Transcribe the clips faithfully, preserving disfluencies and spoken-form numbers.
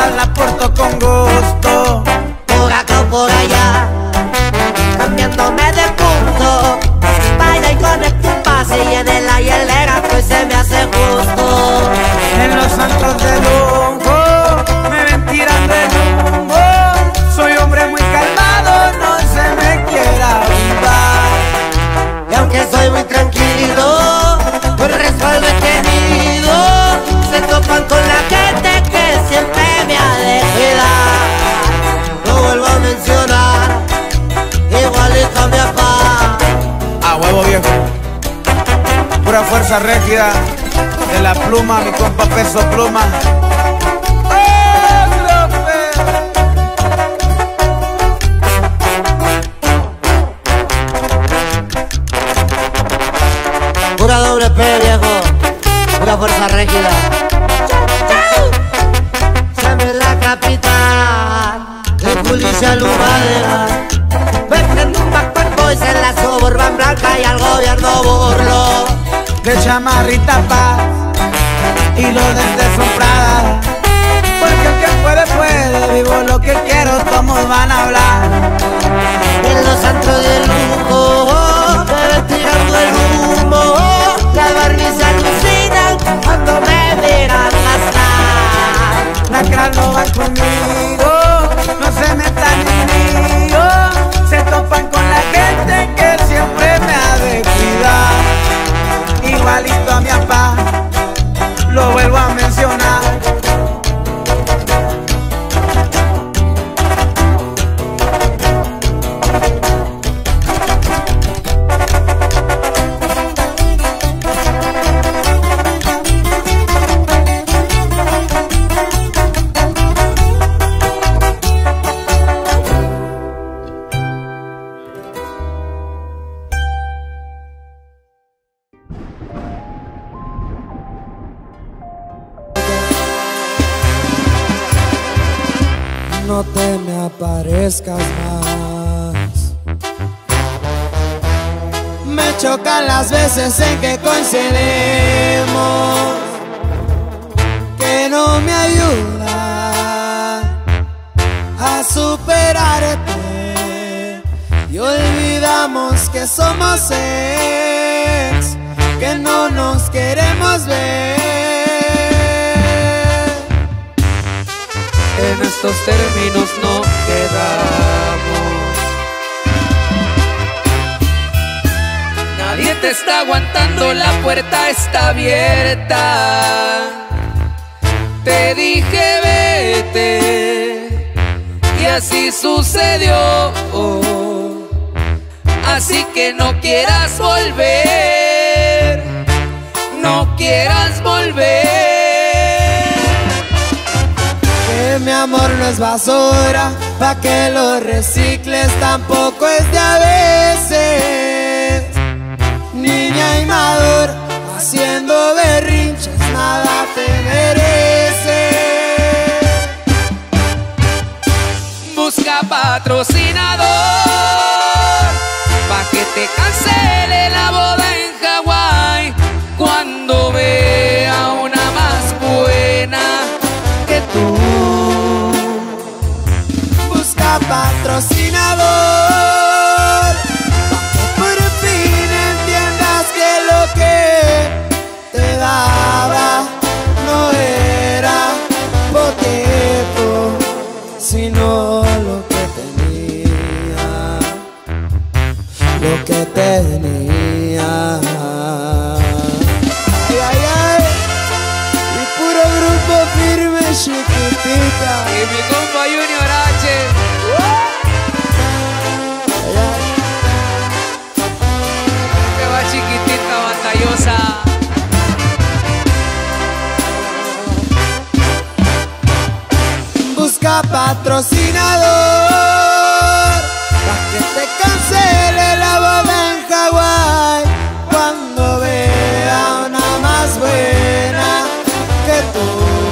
nada la porto con gusto. Por acá o por allá, cambiándome de punto. Baila y conecta un pase y en el aire el gato y se me hace justo. En los antros de lujo me ven tirando el humo. Soy hombre muy calmado, no se me quiera avivar. Y aunque soy muy tranquilo, por el respaldo he tenido. Se topan con la gente que siempre me ha de cuidar. Lo vuelvo a mencionar, igualito a mi papá. A huevo viejo, pura fuerza rígida de la pluma, mi compa Peso Pluma. Pura doble P, viejo, pura fuerza rígida. Siempre en la capital, de policía lumadera. Venden un backpack boys en la Suburban Blanca y al gobierno burlo. De chamarrita paz y los dentes son Prada. Porque el que puede, puede, vivo lo que quiero, todos van a hablar. En los antros de lujo, me ven tirando el humo. Las Barbies se alucinan cuando me miran gastar. Las cras no van conmigo, no se metan en lío. Se topan con la gente que siempre me ha de cuidar. Igualito a mi papá, lo vuelvo a mencionar. No te me aparezcas más. Me chocan las veces en que coincidimos, que no me ayuda a superarte. Y olvidamos que somos ex, que no nos queremos ver. En estos términos no quedamos. Nadie te está aguantando, la puerta está abierta. Te dije vete y así sucedió. Así que no quieras volver, no quieras volver. Mi amor no es basura, pa' que lo recicles, tampoco es de a veces. Niña inmadura, haciendo berrinches, nada te merece. Busca patrocinador, pa' que te cancele la boda en Hawái. Cuando vea una más buena que tú. Patrocinador, pa' que por fin entiendas que lo que te daba no era poquito, sino lo que tenía, lo que tenía. Ay, ay, ay, mi puro grupo firme, chiquitita. Y mi compa Junior H. Que va chiquitita, batallosa. Busca patrocinador, pa' que te cancele la boda en Hawái. Cuando vea una más buena que tú.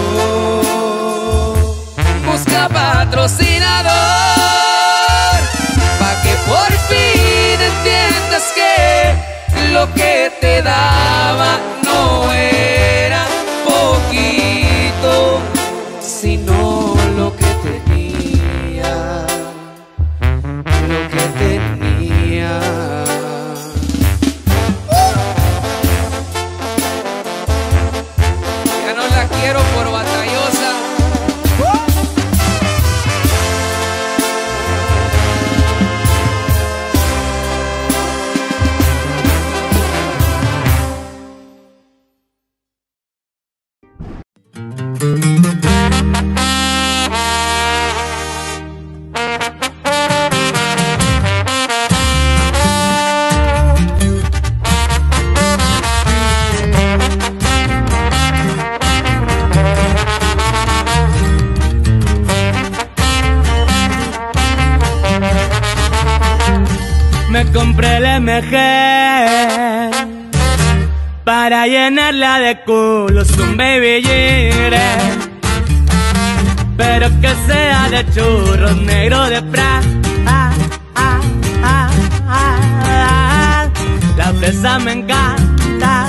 Busca patrocinador, pa' que por fin entiendas que lo que te daba no era poquito, sino compré el M G para llenarla de culos, un baby gire, pero que sea de churros, negro de pra. Ah, ah, ah, ah, ah. La fresa me encanta,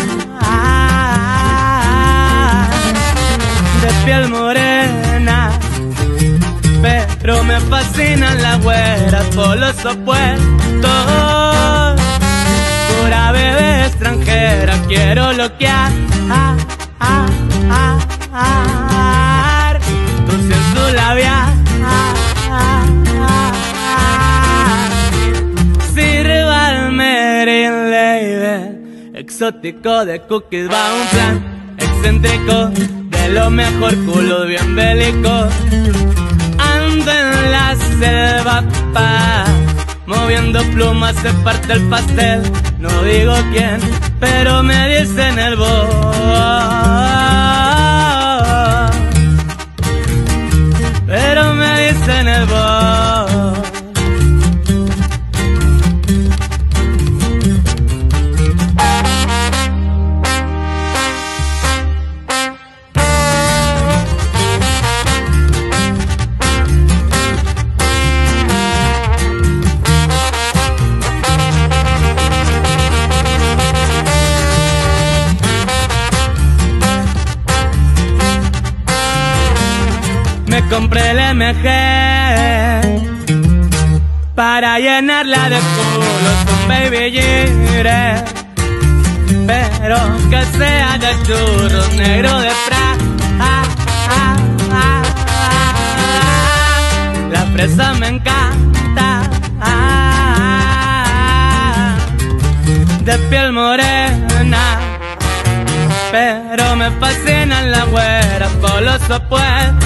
ah, de piel morena, pero me fascinan las güeras por los opuestos. Pura bebé extranjera quiero loquear, ah, ah, ah, ah, dulce en su labial, ah, ah, ah, ah. Sirva el Mary Lady, exótico de cookies va un plan excéntrico, de lo mejor, culo bien bélico. Ando en la selva, pa, moviendo plumas se parte el pastel. No digo quién, pero me dicen el voz. Pero me dicen el voz. Compré el M G para llenarla de culos, un baby gire, pero que sea de churros, negro de fra. Ah, ah, ah, ah. La fresa me encanta, ah, de piel morena, pero me fascinan las güeras por los opuestos.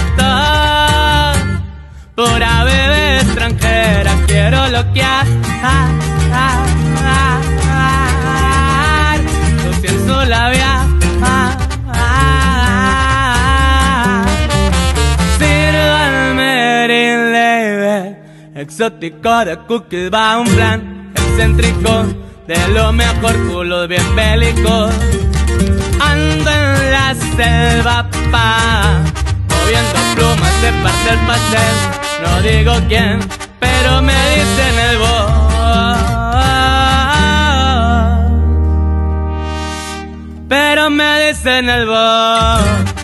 Pura bebé extranjera quiero loquear, ah, ah, ah, ah, dulce en su labial, ah, ah, sirva el Mary Lady, exótico de cookies va un plan excéntrico, de lo mejor, culo bien bélico. Ando en la selva, pa, moviendo plumas de parte el pastel. No digo quién, pero me dicen el voz. Pero me dicen el voz.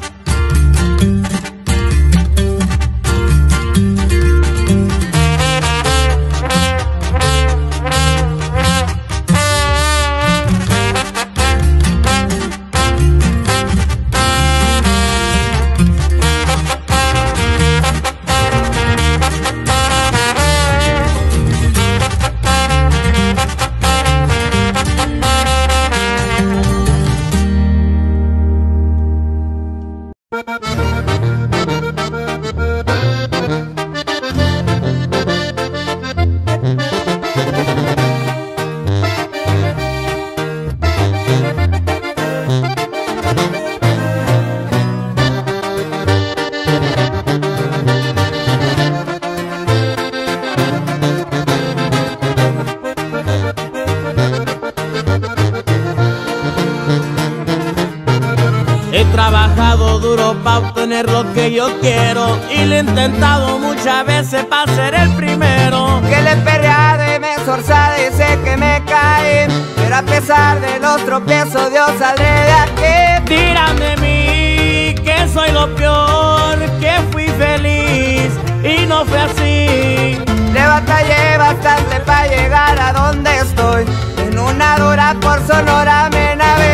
He trabajado duro para obtener lo que yo quiero y lo he intentado muchas veces para ser el primero. Que le he perreado y me he esforzado y sé que me caí, pero a pesar de los tropiezos Dios saldré de aquí. Dirán de mí que soy lo peor, que fui feliz y no fue así. Le batallé bastante para llegar a donde estoy, en una dura por Sonora me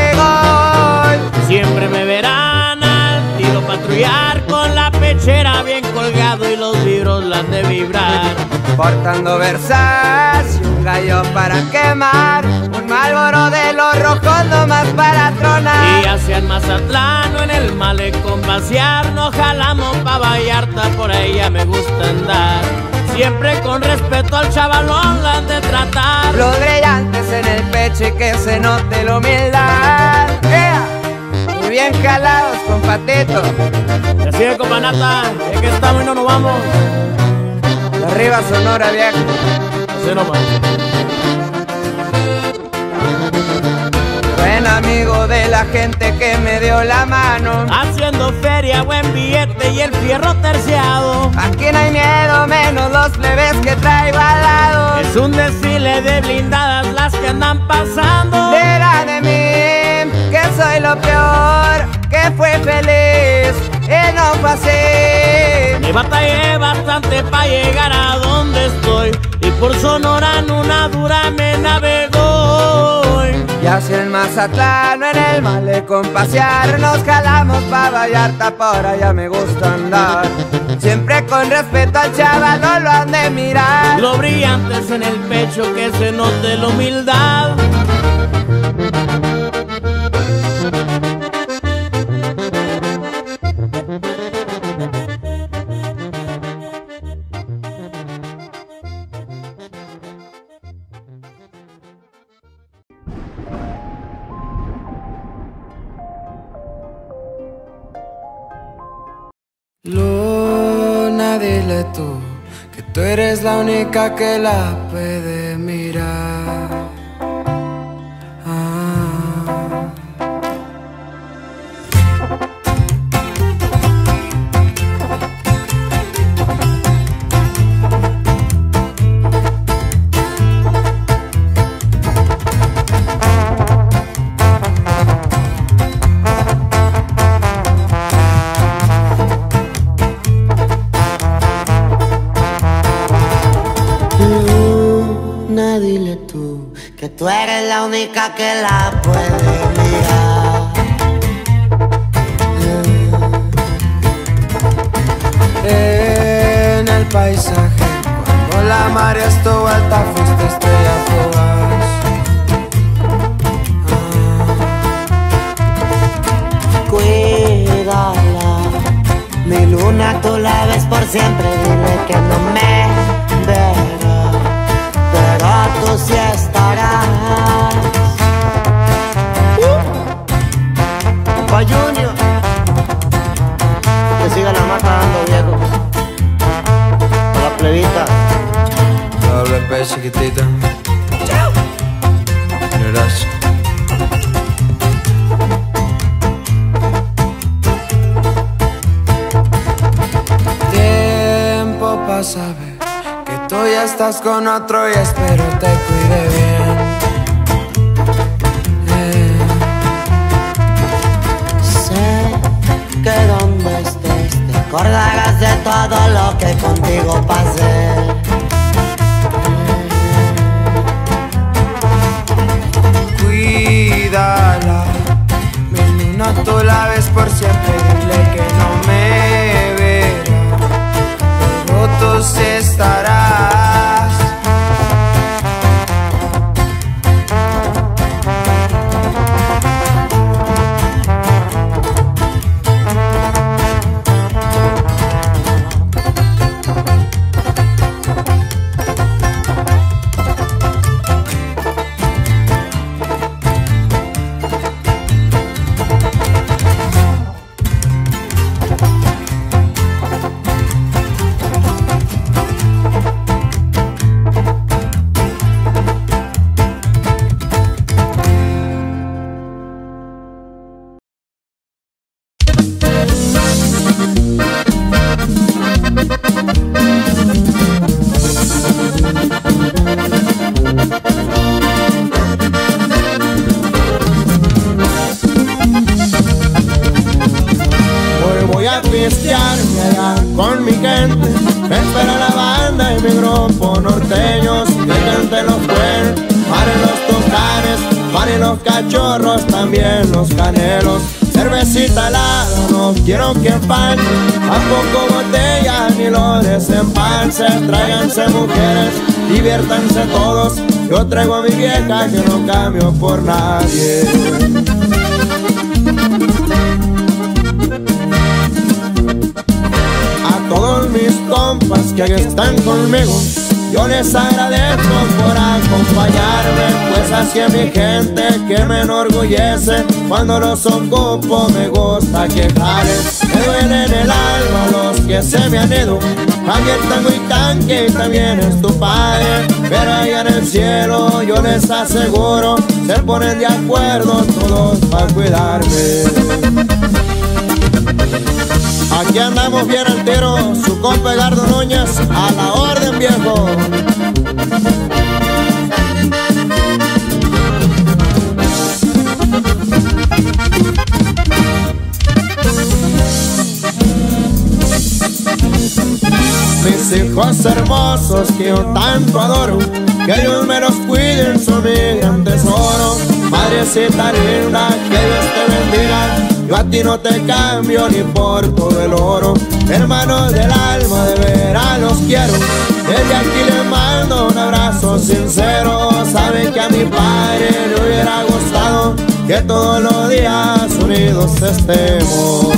navego. Siempre me verán al tiro patrullar, con la pechera bien colgado y los vidrios la han de vibrar. Portando Versace y un gallo para quemar, un Marlboro de los rojos nomás para tronar. Y hacia el Mazatlán o en el malecón pasear, nos jalamos pa' Vallarta, por ahí ya me gusta andar. Siempre con respeto al chavalón la han de tratar. Los brillantes en el pecho y que se note la humildad. Yeah. Y bien jalados con patito. Y así de companata, es que estamos y no nos vamos. De arriba Sonora, viejo. Así nomás. un amigo de la gente que me dio la mano. Haciendo feria, buen billete y el fierro terciado. Aquí no hay miedo, menos los plebes que traigo al lado. Es un desfile de blindadas las que andan pasando. Dirá de mí que soy lo peor, que fue feliz y no fue así. Me batallé bastante para llegar a donde estoy, y por Sonora en una dura me navegó. Y hacia el Mazatlán en el malecón pasear, nos jalamos pa' Vallarta, por allá me gusta andar. Siempre con respeto al chaval, no lo han de mirar. Lo brillante es en el pecho, que se note la humildad. Luna, dile tú que tú eres la única que la puede mirar. Ah. Dile tú que tú eres la única que la puede mirar. En el paisaje, cuando la marea estuvo alta, fuiste estrella fugaz. Ah. Cuídala, mi luna tú la ves por siempre. Dile que no me verá, pero tú sí estarás. uh. Pa' Junior, que siga la marca dando, viejo. Pa' la plebita. Doble P, chiquitita. Chao. Gracias. Tiempo pasa, ver que tú ya estás con otro y espero te cuide bien. Eh. Sé que donde estés te acordarás de todo lo que contigo pasé. Cuídala, mi luna tú la ves por siempre. Dile que no me verá, pero tú sí estarás. Con mi gente, me espera la banda y mi grupo norteños. Que cante los buenos, paren los tocanes, paren los cachorros, también los canelos. Cervecita helada, no quiero que falte, tampoco botellas ni lo desempalce. Tráiganse mujeres, diviértanse todos, yo traigo a mi vieja que no cambio por nadie. Todos mis compas que aquí están conmigo, yo les agradezco por acompañarme, pues así es mi gente que me enorgullece. Cuando los ocupo me gusta quejarles, me duele en el alma los que se me han ido, También tengo Icán, que también es tu padre, pero allá en el cielo yo les aseguro, se ponen de acuerdo todos para cuidarme. Aquí andamos bien enteros, su compa Edgardo Núñez, a la orden, viejo. Mis hijos hermosos que yo tanto adoro, que Dios me los cuide, son mi gran tesoro. Madrecita linda, que Dios te bendiga, yo a ti no te cambio ni por todo el oro. Hermanos del alma, de veras los quiero, desde aquí les mando un abrazo sincero. Saben que a mi padre le hubiera gustado que todos los días unidos estemos.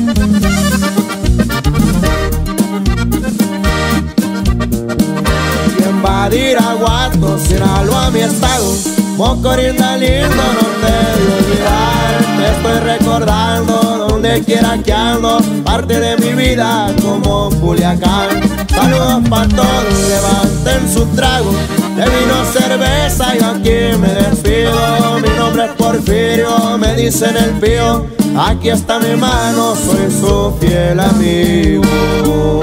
Badiraguato, Sinaloa, mi estado, Mocorinda lindo, no te de olvidar. Te estoy recordando donde quiera que ando, parte de mi vida como Culiacán. Saludos pa' todos, levanten su trago de vino, cerveza, yo aquí me despido. Mi nombre es Porfirio, me dicen el pío, aquí está mi mano, soy su fiel amigo.